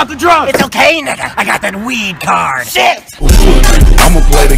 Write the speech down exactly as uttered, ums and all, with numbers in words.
about the drugs? It's okay, nigga. I got that weed card. Shit! I'ma play